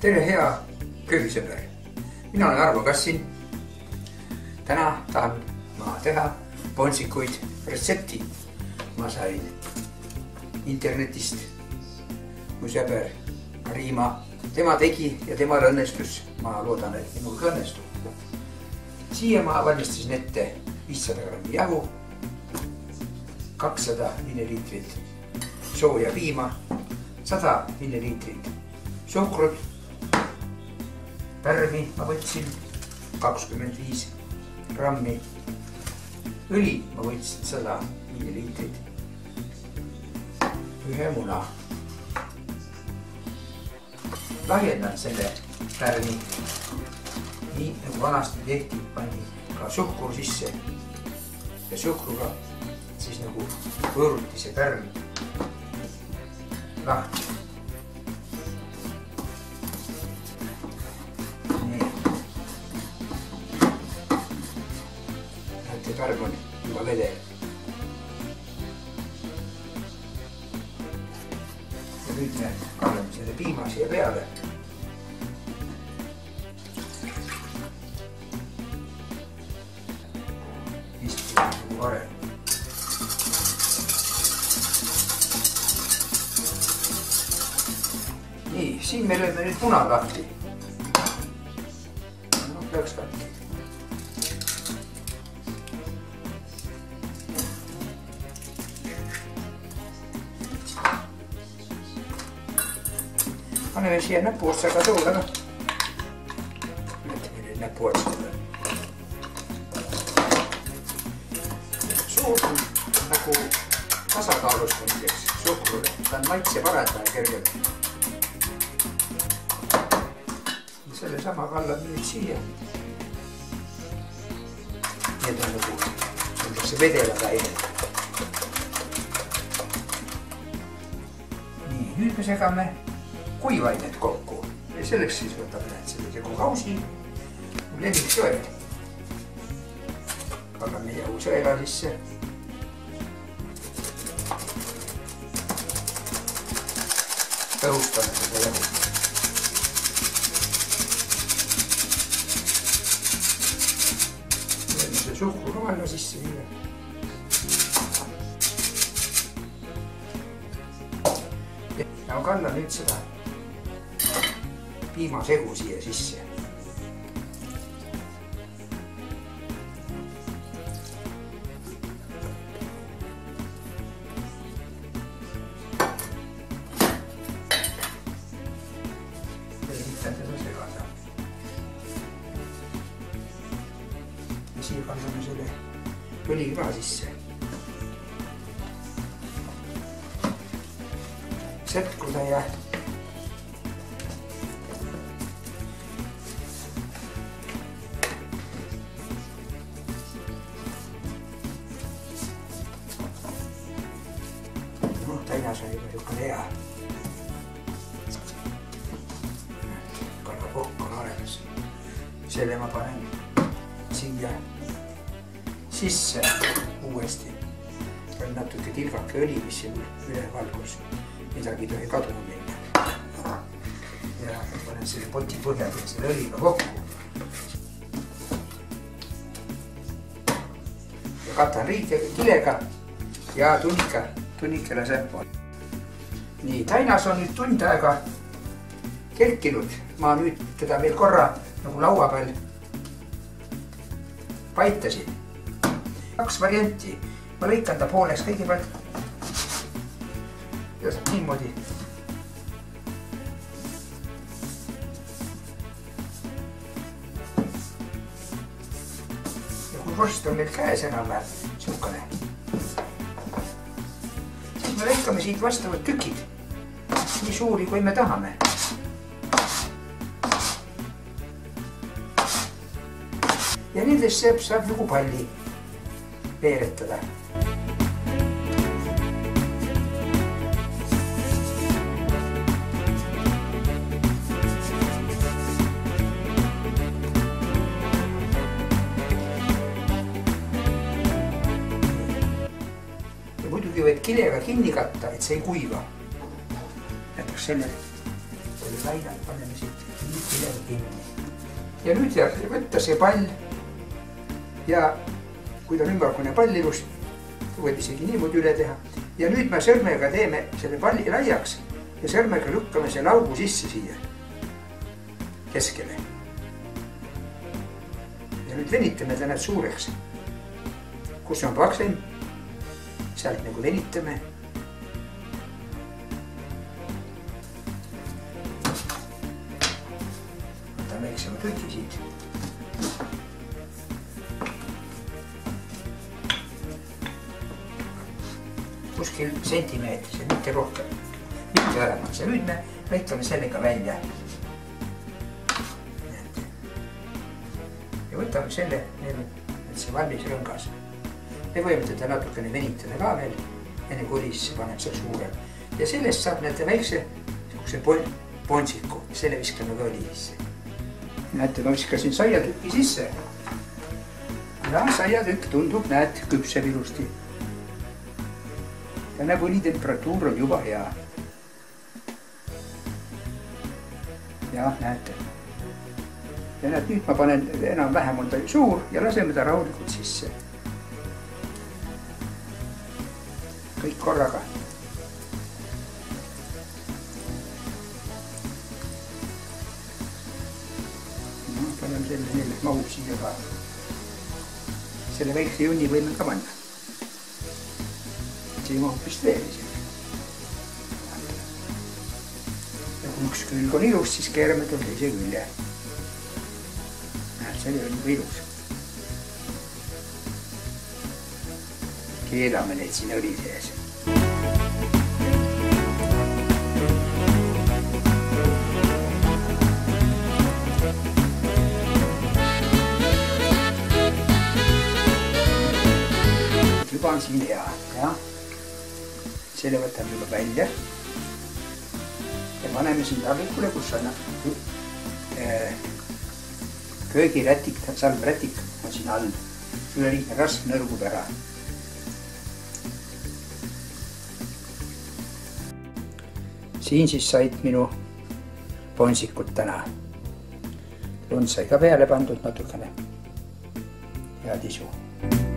tere, hea köögisõber! Mina olen Arvo Kassin. Täna tahan ma teha ponsikuid retsepti. Ma sain internetist, mu sõber Riima. Tema tegi ja temal õnnestus. Ma loodan, et minul ka õnnestub. Siia ma valmistasin ette 500 grammi jahu, 200 milliliitrit sooja piima, 100 milliliitrit suhkrut, pärmi ma võtsin 25 grammi, õli ma võtsin 100 milliliitrit, ühe muna. Lahjendan selle pärmi nii nagu vanasti tehti, pani ka suhkur sisse ja suhkruga siis nagu võõruti see pärm lahti. Näete, pärm on juba vedel. Ja nüüd me kallame selle piima siia peale. Isti nagu varem. Nii, siin me lööme nüüd muna lahti. No, peaks katki. Paneme siia näpuotsaga tuule. Näete, meil näpuotsaga. Suhkur nagu tasakaalustamiseks suhkrule. Ta on maitse parandaja kergelt. Selle sama kallab nüüd siia. Need on nagu sellise vedelad ained. Nii, nüüd me segame kuivainet kokku. Ja selleks siis võtame sellise kausi. Mul lemmiksõel. Pagame jõusõela sisse. Tõhustame seda jahu. Suhkur alla sisse viia. Ja ma kannan nüüd seda piimasegu siia sisse. Üritan seda segada. Siia kanname selle õli ka sisse. Setkuda ja täina sai juba hea. Kannapokk on olemas. Selle ma panen siia sisse uuesti. On natuke tilgake õli, mis siin üle valgus. Midagi ei tohi kaduma minna. Ja panen selle poti põhjal ja selle õliga kokku. Ja katan kilega ja tunnike laseb. Nii, tainas on nüüd tund aega kerkinud. Ma nüüd teda veel korra nagu laua peal paitasin. 2 varianti. Ma lõikan ta pooleks kõigepealt. Ja niimoodi. Ja kui vorst on meil käes enam-vähem sihukene, siis me lõikame siit vastavad tükid. Nii suuri, kui me tahame. Ja nendest saab nagu palli veeretada. Ja muidugi võid kilega kinni katta, et see ei kuiva. Näiteks selle lainad paneme siit midagi kinni. ja nüüd võtta see pall ja kui ta on ümmargune pall ilus, võib isegi niimoodi üle teha. ja nüüd me sõrmega teeme selle palli laiaks ja sõrmega lükkame selle augu sisse siia keskele. ja nüüd venitame ta näed suureks. kus on paksem, sealt nagu venitame. võtame väiksema tüki siit. kuskil sentimeetrise, mitte rohkem, mitte vähemalt. ja nüüd me lõikame sellega välja. ja võtame selle, et see valmis rõngas. me võime teda natukene venitada ka veel, enne kui õlisse paneb seal suurem. ja sellest saab näete väikse ponsiku, selle viskame ka õli sisse. näete, ma viskasin saiatüki sisse. ja saiatükk tundub, näed, küpseb ilusti. ja nagu õlitemperatuur on juba hea. jah, näete. ja näed, nüüd ma panen, enam-vähem on ta suur ja laseme ta rahulikult sisse. kõik korraga. no paneme selle neile, mahub siia ka. selle väikse junni võime ka panna. see mahub vist veel isegi. ja kui üks külg on ilus, siis keerame ta teise külje. näed, see on juba ilus. keedame neid siin õli sees. juba on siin hea, jah. selle võtame juba välja ja paneme siin tarvikule, kus on köögirätik, salvrätik on siin all. üleliigne rasv nõrgub ära. siin siis said minu ponsikud täna. lund sai ka peale pandud natukene. head isu.